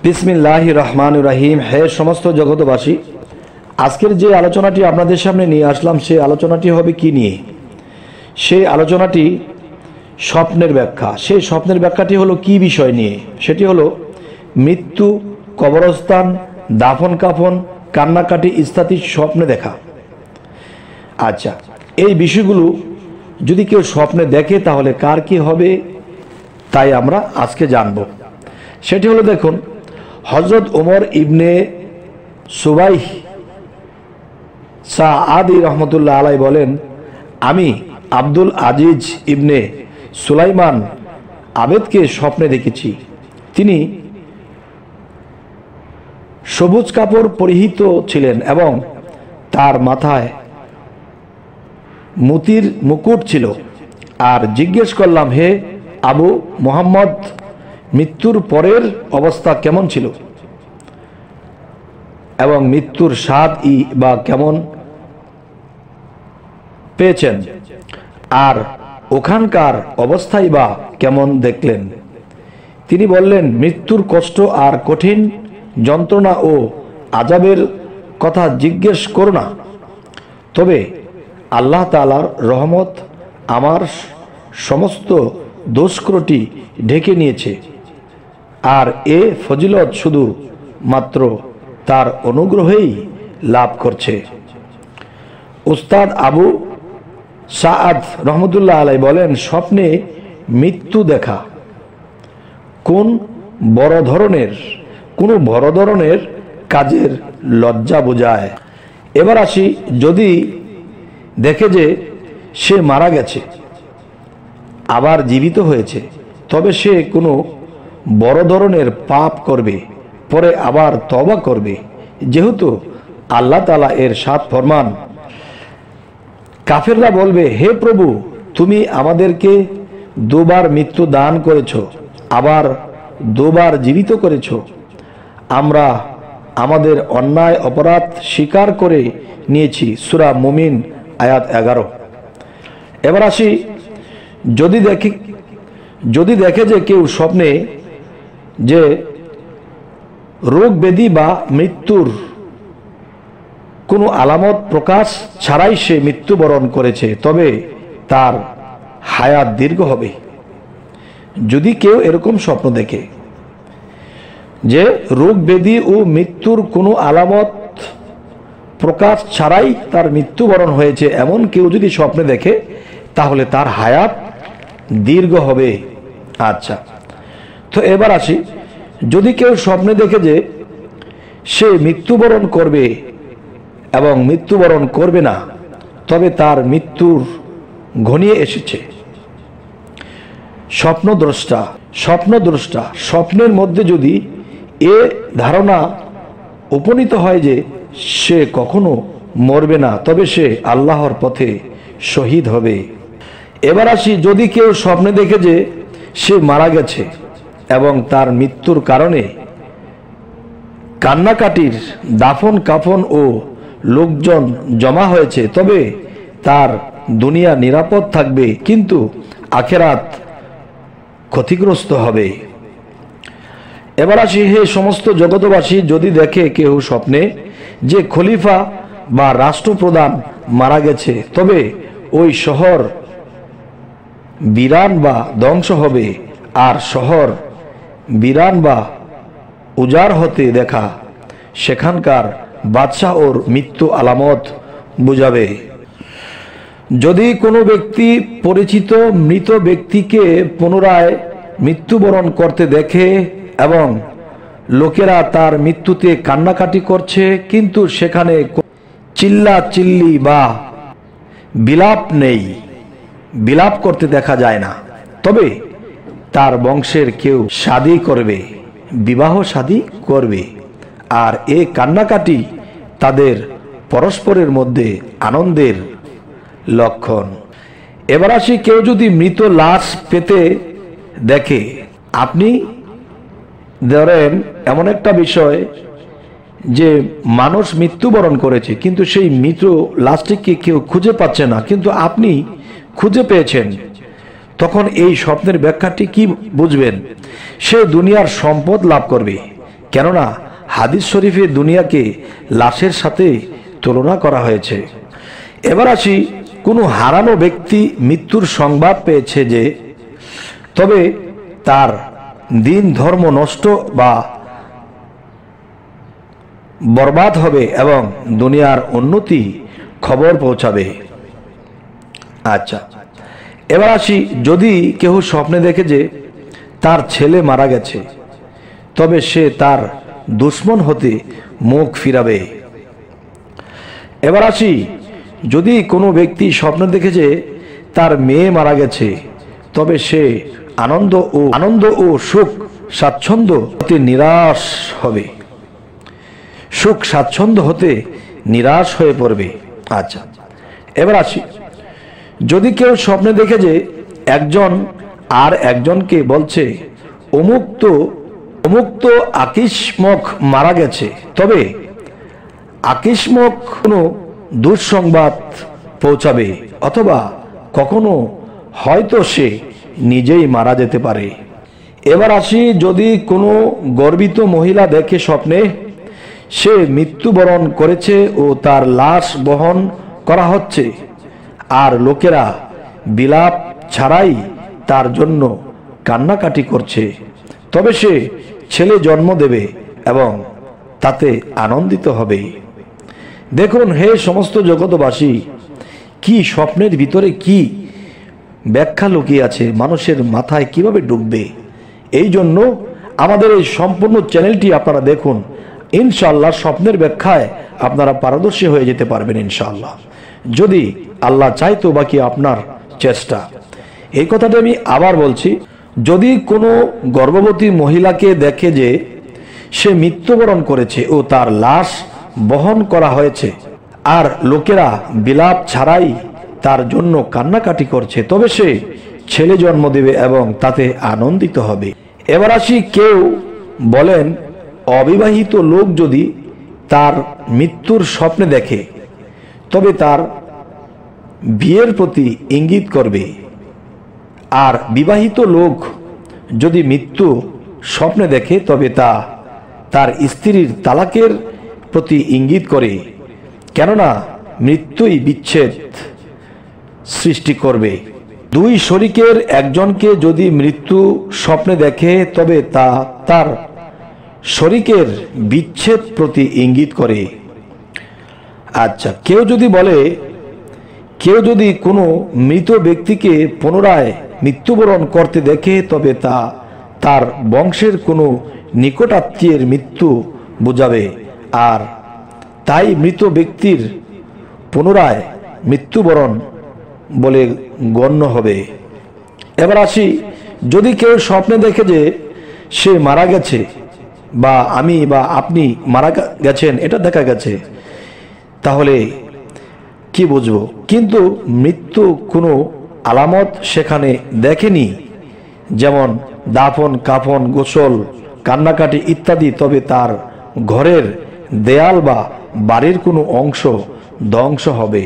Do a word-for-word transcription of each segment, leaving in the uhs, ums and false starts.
বিসমিল্লাহির রহমানির রহিম। হে সমস্ত জগতবাসী, আজকের যে আলোচনাটি আপনাদের সামনে নিয়ে আসলাম সেই আলোচনাটি হবে কি নিয়ে? সেই আলোচনাটি স্বপ্নের ব্যাখ্যা। সেই স্বপ্নের ব্যাখ্যাটি হলো কি বিষয় নিয়ে? সেটি হলো মৃত্যু, কবরস্থান, দাফন কাফন, কান্নাকাটি ইত্যাদি স্বপ্নে দেখা। আচ্ছা, এই বিষয়গুলো যদি কেউ স্বপ্নে দেখে তাহলে কার কি হবে তাই আমরা আজকে জানব। সেটি হলো, দেখুন, হজরত ওমর ইবনে সুবাইহ সাআদি রহমতুল্লাহ আলাই বলেন, আমি আব্দুল আজিজ ইবনে সুলাইমান আবেদকে স্বপ্নে দেখেছি। তিনি সবুজ কাপড় পরিহিত ছিলেন এবং তার মাথায় মতির মুকুট ছিল। আর জিজ্ঞেস করলাম, হে আবু মুহাম্মদ, মৃত্যুর পরের অবস্থা কেমন ছিল এবং মৃত্যুর স্বাদ ই বা কেমন পেয়েছেন, আর ওখানকার অবস্থাই বা কেমন দেখলেন? তিনি বললেন, মৃত্যুর কষ্ট আর কঠিন যন্ত্রণা ও আযাবের কথা জিজ্ঞেস করো না, তবে আল্লাহ তাআলার রহমত আমার সমস্ত দোষক্রটি ঢেকে নিয়েছে, আর এ ফজিলত শুধু মাত্র তার অনুগ্রহেই লাভ করছে। উস্তাদ আবু সাআদ রহমতুল্লাহ আলাই বলেন, স্বপ্নে মৃত্যু দেখা কোন বড় ধরনের কোনো বড় ধরনের কাজের লজ্জা বোঝায়। এবার আসি, যদি দেখে যে সে মারা গেছে আবার জীবিত হয়েছে, তবে সে কোনো বড় ধরনের পাপ করবে, পরে আবার তওবা করবে, যেহেতু আল্লাহ তাআলা এর সাথ ফরমান। কাফেররা বলবে, হে প্রভু, তুমি আমাদেরকে দুবার মৃত্যু দান করেছ, আবার দুবার জীবিত করেছ। আমরা আমাদের অন্যায় অপরাধ স্বীকার করে নিয়েছি। সূরা মুমিন আয়াত এগারো। এবার আসি, যদি দেখি যদি দেখে যে কেউ স্বপ্নে যে রোগ ব্যাধি বা মৃত্যুর কোনো আলামত প্রকাশ ছাড়াই সে মৃত্যুবরণ করেছে, তবে তার হায়াত দীর্ঘ হবে। যদি কেউ এরকম স্বপ্ন দেখে যে রোগ ব্যাধি ও মৃত্যুর কোনো আলামত প্রকাশ ছাড়াই তার মৃত্যুবরণ হয়েছে, এমন কেউ যদি স্বপ্নে দেখে তাহলে তার হায়াত দীর্ঘ হবে। আচ্ছা, তো এবার আসি, যদি কেউ স্বপ্নে দেখে যে সে মৃত্যুবরণ করবে এবং মৃত্যুবরণ করবে না, তবে তার মৃত্যুর ঘনিয়ে এসেছে। স্বপ্নদ্রষ্টা স্বপ্নদ্রষ্টা স্বপ্নের মধ্যে যদি এ ধারণা উপনীত হয় যে সে কখনো মরবে না, তবে সে আল্লাহর পথে শহীদ হবে। এবার আসি, যদি কেউ স্বপ্নে দেখে যে সে মারা গেছে এবং তার মৃত্যুর কারণে কান্নাকাটির দাফন কাফন ও লোকজন জমা হয়েছে, তবে তার দুনিয়া নিরাপদ থাকবে, কিন্তু আখিরাত ক্ষতিগ্রস্ত হবে। এবার আসি, হে সমস্ত জগতবাসী, যদি দেখে কেউ স্বপ্নে যে খলিফা বা রাষ্ট্রপ্রধান মারা গেছে, তবে ওই শহর বিরান বা ধ্বংস হবে, আর শহর বিরান বা উজাড় হতে দেখা সেখানকার বাদশাহ ওর মৃত্যু আলামত বুঝাবে। যদি কোনো ব্যক্তি পরিচিত মৃত ব্যক্তিকে পুনরায় মৃত্যুবরণ করতে দেখে এবং লোকেরা তার মৃত্যুতে কান্নাকাটি করছে, কিন্তু সেখানে চিল্লা চিল্লি বা বিলাপ নেই, বিলাপ করতে দেখা যায় না, তবে তার বংশের কেউ শাদী করবে, বিবাহ শাদী করবে, আর এ কান্নাকাটি তাদের পরস্পরের মধ্যে আনন্দের লক্ষণ। এবার আসি, কেউ যদি মৃত লাশ পেতে দেখে, আপনি ধরেন এমন একটা বিষয় যে মানুষ মৃত্যুবরণ করেছে, কিন্তু সেই মৃত লাশটিকে কেউ খুঁজে পাচ্ছে না, কিন্তু আপনি খুঁজে পেয়েছেন, তখন এই স্বপ্নের ব্যাখ্যাটি কি বুঝবেন? সে দুনিয়ার সম্পদ লাভ করবে, কেননা হাদিস শরীফে দুনিয়াকে লাশের সাথে তুলনা করা হয়েছে। এবার আসি, কোনো হারানো ব্যক্তি মৃত্যুর সংবাদ পেয়েছে যে, তবে তার দিন ধর্ম নষ্ট বা বরবাদ হবে এবং দুনিয়ার উন্নতি খবর পৌঁছাবে। আচ্ছা, এবার আসি, যদি কেউ স্বপ্নে দেখে যে তার ছেলে মারা গেছে, তবে সে তার দুশ্মন হতে মুখ ফিরাবে। এবার আসি, যদি কোনো ব্যক্তি স্বপ্নে দেখে যে তার মেয়ে মারা গেছে, তবে সে আনন্দ ও আনন্দ ও সুখ স্বাচ্ছন্দ্য হতে নিরাশ হবে, সুখ স্বাচ্ছন্দ্য হতে নিরাশ হয়ে পড়বে। আচ্ছা, এবার আসি, যদি কেউ স্বপ্নে দেখে যে একজন আর একজনকে বলছে অমুক তো অমুক তো আকিসমক মারা গেছে, তবে আকিসমক কোনো দুঃসংবাদ পৌঁছাবে, অথবা কখনো হয়তো সে নিজেই মারা যেতে পারে। এবার আসি, যদি কোনো গর্বিত মহিলা দেখে স্বপ্নে সে মৃত্যুবরণ করেছে ও তার লাশ বহন করা হচ্ছে, আর লোকেরা বিলাপ ছাড়াই তার জন্য কান্নাকাটি করছে, তবে সে ছেলে জন্ম দেবে এবং তাতে আনন্দিত হবে। দেখুন হে সমস্ত জগৎবাসী, কি স্বপ্নের ভিতরে কি ব্যাখ্যা লুকিয়ে আছে, মানুষের মাথায় কিভাবে ঢুকবে। এই জন্য আমাদের এই সম্পূর্ণ চ্যানেলটি আপনারা দেখুন, ইনশাআল্লাহ স্বপ্নের ব্যাখ্যায় আপনারা পারদর্শী হয়ে যেতে পারবেন ইনশাআল্লাহ, যদি আল্লাহ চাইতো বাকি আপনার চেষ্টা। এই কথাটা আমি আবার বলছি, যদি কোনো গর্ভবতী মহিলাকে দেখে যে সে মৃত্যুবরণ করেছে ও তার লাশ বহন করা হয়েছে, আর লোকেরা বিলাপ ছাড়াই তার জন্য কান্নাকাটি করছে, তবে সে ছেলে জন্ম দেবে এবং তাতে আনন্দিত হবে। এবার আসি, কেউ বলেন অবিবাহিত লোক যদি তার মৃত্যুর স্বপ্নে দেখে, তবে তার বিয়ের প্রতি ইঙ্গিত করবে, আর বিবাহিত লোক যদি মৃত্যু স্বপ্নে দেখে তবে তা তার স্ত্রীর তালাকের প্রতি ইঙ্গিত করে, কেননা মৃত্যুই বিচ্ছেদ সৃষ্টি করবে। দুই শরীকের একজনকে যদি মৃত্যু স্বপ্নে দেখে তবে তা তার শরীকের বিচ্ছেদ প্রতি ইঙ্গিত করে। আচ্ছা, কেউ যদি বলে কেউ যদি কোনো মৃত ব্যক্তিকে পুনরায় মৃত্যুবরণ করতে দেখে, তবে তা তার বংশের কোনো নিকটাত্মীয়ের মৃত্যু বোঝাবে, আর তাই মৃত ব্যক্তির পুনরায় মৃত্যুবরণ বলে গণ্য হবে। এবার আসি, যদি কেউ স্বপ্নে দেখে যে সে মারা গেছে, বা আমি বা আপনি মারা গেছেন এটা দেখা গেছে, তাহলে কি বুঝবো? কিন্তু মৃত্যু কোনো আলামত সেখানে দেখেনি, যেমন দাফন কাফন গোসল কান্নাকাটি ইত্যাদি, তবে তার ঘরের দেয়াল বা বাড়ির কোনো অংশ ধ্বংস হবে।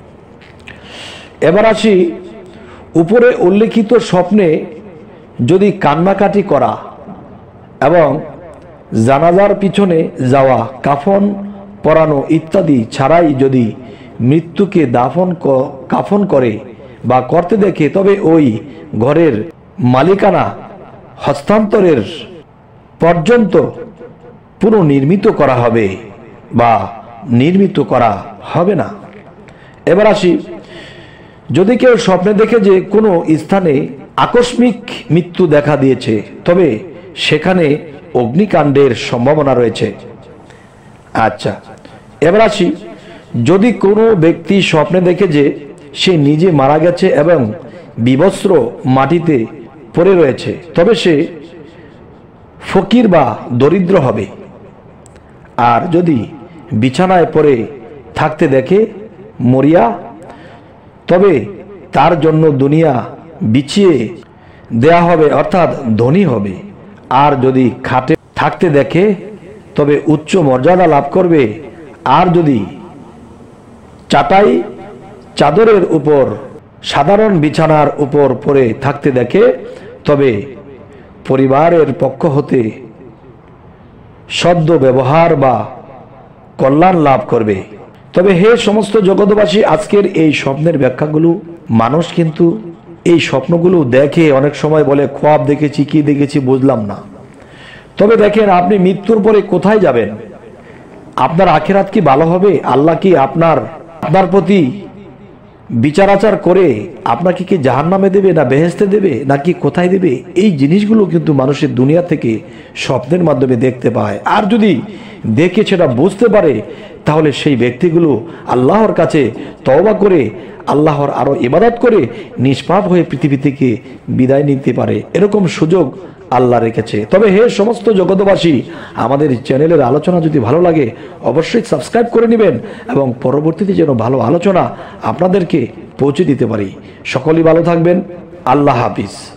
এবার আসি, উপরে উল্লেখিত স্বপ্নে যদি কান্নাকাটি করা এবং জানাজার পিছনে যাওয়া কাফন পরানো ইত্যাদি ছাড়াই যদি মৃত্যুকে দাফন কাফন করে বা করতে দেখে, তবে ওই ঘরের মালিকানা হস্তান্তরের পর্যন্ত পুনর্নির্মিত করা হবে বা নির্মিত করা হবে না। এবার আসি, যদি কেউ স্বপ্নে দেখে যে কোনো স্থানে আকস্মিক মৃত্যু দেখা দিয়েছে, তবে সেখানে অগ্নিকাণ্ডের সম্ভাবনা রয়েছে। আচ্ছা, এবার আসি, যদি কোনো ব্যক্তি স্বপ্নে দেখে যে সে নিজে মারা গেছে এবং বিবস্ত্র মাটিতে পড়ে রয়েছে, তবে সে ফকির বা দরিদ্র হবে। আর যদি বিছানায় পড়ে থাকতে দেখে মরিয়া, তবে তার জন্য দুনিয়া বিছিয়ে দেয়া হবে, অর্থাৎ ধনী হবে। আর যদি খাটে থাকতে দেখে তবে উচ্চ মর্যাদা লাভ করবে। আর যদি চাটাই চাদরের উপর সাধারণ বিছানার উপর পড়ে থাকতে দেখে, তবে পরিবারের পক্ষ হতে সদ্য ব্যবহার বা কল্যাণ লাভ করবে। তবে হে সমস্ত জগৎবাসী, আজকের এই স্বপ্নের ব্যাখ্যাগুলো মানুষ কিন্তু এই স্বপ্নগুলো দেখে অনেক সময় বলে খোয়াব দেখেছি, কি দেখেছি বুঝলাম না। তবে দেখেন, আপনি মৃত্যুর পরে কোথায় যাবেন? আপনার আখিরাত কি ভালো হবে? আল্লাহ কি আপনার আপনার প্রতি বিচার আচার করে আপনাকে কি জাহান্নামে দেবে, না বেহেশতে দেবে, নাকি কোথায় দেবে? এই জিনিসগুলো কিন্তু মানুষের দুনিয়া থেকে স্বপ্নের মাধ্যমে দেখতে পায়। আর যদি দেখে সেটা বুঝতে পারে, তাহলে সেই ব্যক্তিগুলো আল্লাহর কাছে তওবা করে আল্লাহর আরো ইবাদত করে নিষ্পাপ হয়ে পৃথিবী থেকে বিদায় নিতে পারে। এরকম সুযোগ আল্লাহ রেখেছে। তবে হে সমস্ত জগৎবাসী, আমাদের চ্যানেলের আলোচনা যদি ভালো লাগে অবশ্যই সাবস্ক্রাইব করে নেবেন, এবং পরবর্তীতে যেন ভালো আলোচনা আপনাদেরকে পৌঁছে দিতে পারি। সকলেই ভালো থাকবেন। আল্লাহ হাফিজ।